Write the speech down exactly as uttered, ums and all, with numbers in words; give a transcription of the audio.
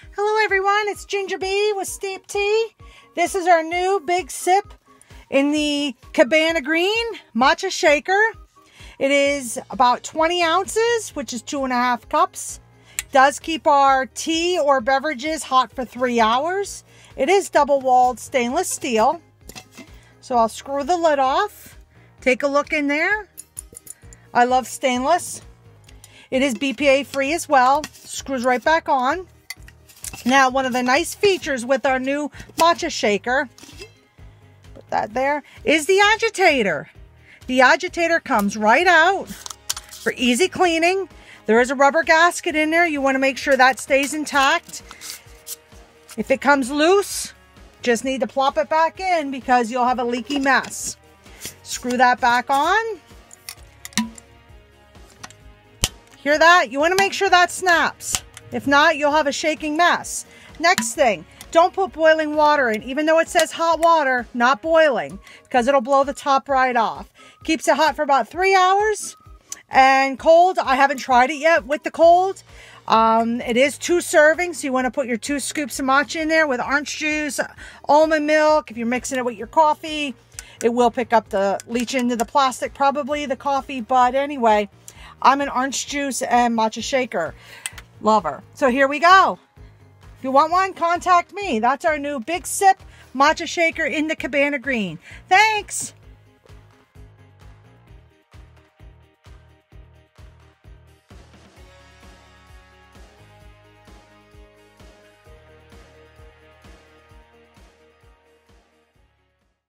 Hello everyone, it's Ginger Bee with Steep Tea. This is our new big sip in the Cabana Green Matcha Shaker. It is about twenty ounces, which is two and a half cups. Does keep our tea or beverages hot for three hours. It is double-walled stainless steel. So I'll screw the lid off. Take a look in there. I love stainless. It is B P A free as well. Screws right back on. Now, one of the nice features with our new matcha shaker, put that there, is the agitator. The agitator comes right out for easy cleaning. There is a rubber gasket in there. You want to make sure that stays intact. If it comes loose, just need to plop it back in because you'll have a leaky mess. Screw that back on. Hear that? You want to make sure that snaps. If not, you'll have a shaking mess. Next thing, don't put boiling water in, even though it says hot water, not boiling, because it'll blow the top right off. Keeps it hot for about three hours. And cold, I haven't tried it yet with the cold. Um, it is two servings, so you want to put your two scoops of matcha in there with orange juice, almond milk. If you're mixing it with your coffee, it will pick up the, leach into the plastic, probably the coffee. But anyway, I'm an orange juice and matcha shaker lover. So here we go. If you want one, contact me. That's our new big sip matcha shaker in the Cabana Green. Thanks.